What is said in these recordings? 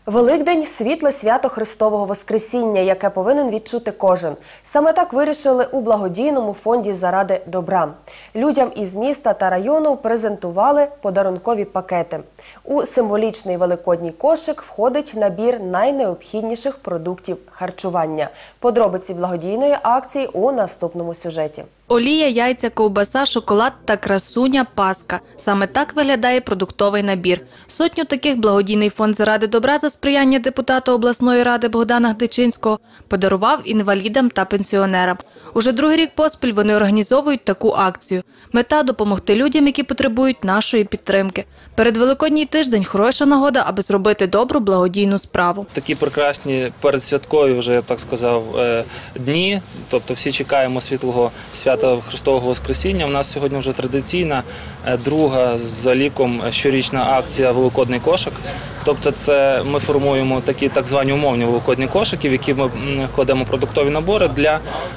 Великдень – світле свято Христового Воскресіння, яке повинен відчути кожен. Саме так вирішили у благодійному фонді «Заради добра». Людям із міста та району презентували подарункові пакети. У символічний великодній кошик входить набір найнеобхідніших продуктів харчування. Подробиці благодійної акції у наступному сюжеті. Олія, яйця, ковбаса, шоколад та красуня – паска. Саме так виглядає продуктовий набір. Сотню таких благодійний фонд «Заради добра» за сприяння депутата обласної ради Богдана Гдичинського подарував інвалідам та пенсіонерам. Уже другий рік поспіль вони організовують таку акцію. Мета – допомогти людям, які потребують нашої підтримки. Перед Великодній тиждень – хороша нагода, аби зробити добру благодійну справу. Такі прекрасні передсвяткові, вже я б так сказав, дні, тобто всі чекаємо світлого свята Христового Воскресіння. У нас сьогодні вже традиційна, друга за ліком щорічна акція «Великодний кошик». Тобто це ми формуємо такі так звані умовні великодні кошики, в які ми кладемо продуктові набори для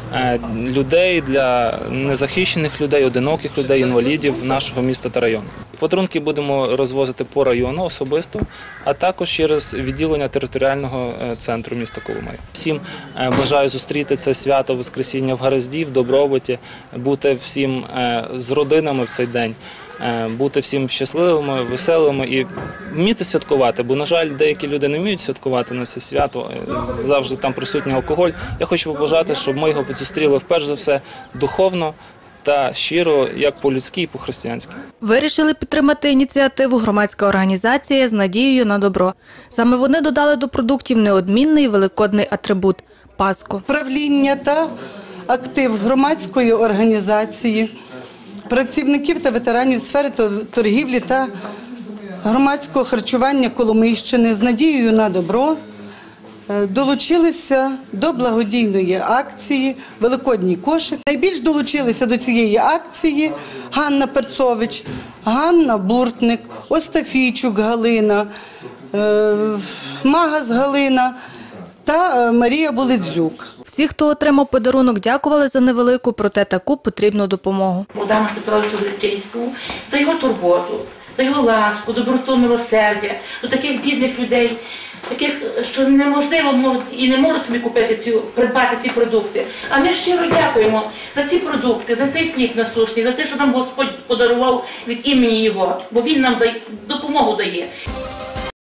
людей, для незахищених людей, одиноких людей, інвалідів нашого міста та району. Подарунки будемо розвозити по району особисто, а також через відділення територіального центру міста Коломия. Всім бажаю зустріти це свято Воскресіння в гаразді, в добробуті, бути всім з родинами в цей день, бути всім щасливими, веселими і вміти святкувати, бо, на жаль, деякі люди не вміють святкувати на це свято, завжди там присутній алкоголь. Я хочу побажати, щоб ми його зустріли, перш за все, духовно та щиро, як по-людськи і по-християнськи. Вирішили підтримати ініціативу громадська організація «З надією на добро». Саме вони додали до продуктів неодмінний великодний атрибут – паску. Правління та актив громадської організації, працівників та ветеранів сфери торгівлі та громадського харчування Коломийщини «З надією на добро» долучилися до благодійної акції «Великодній кошик». Найбільш долучилися до цієї акції Ганна Перцович, Ганна Буртник, Остафійчук Галина, Магас Галина та Марія Булидзюк. Всі, хто отримав подарунок, дякували за невелику, проте таку потрібну допомогу. Богдану Петровичу Гдичинському за його турботу, за його ласку, доброту, милосердя до таких бідних людей, таких, що неможливо і не можуть собі придбати ці продукти. А ми щиро дякуємо за ці продукти, за цей хліб насущний, за те, що нам Господь подарував від імені Його, бо Він нам допомогу дає.